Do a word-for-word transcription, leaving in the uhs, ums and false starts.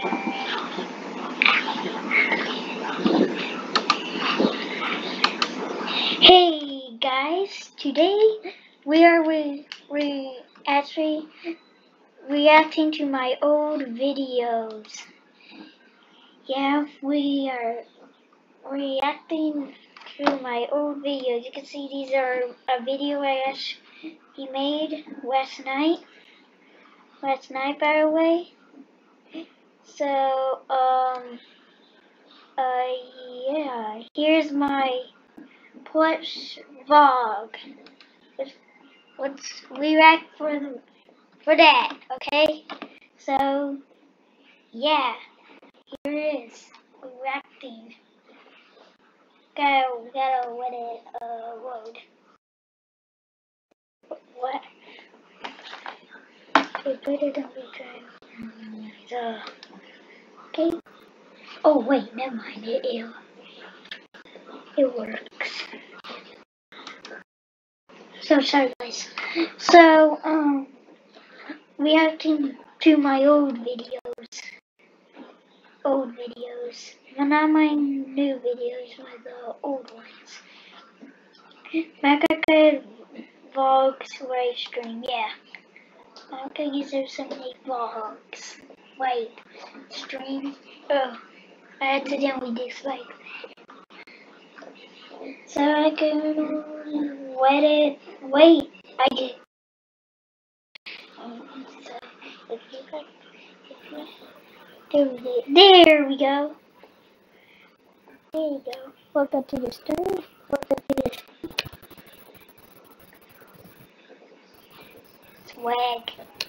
Hey guys, today we are re re actually reacting to my old videos. Yeah, we are reacting to my old videos. You can see these are a video I actually made last night. Last night, by the way. So, um, uh, yeah, here's my plush vlog. Let's, let's react for the, for that, okay? So, yeah, here it is, reacting. Gotta, gotta let it uh, load. What? Okay, put it on the drive. So, okay. Oh wait, never mind. It it, it works. So sorry, guys. So um, reacting to my old videos. Old videos. Well, not my new videos, but the old ones. Macaca vlogs live stream, yeah. Macaca uses so many vlogs. Wait, stream? Oh, I accidentally disliked that. So I can let it. Wait, I did. Um, so if you like, if you, there we go. There we go. There you go. Welcome to the stream. Welcome to the swag.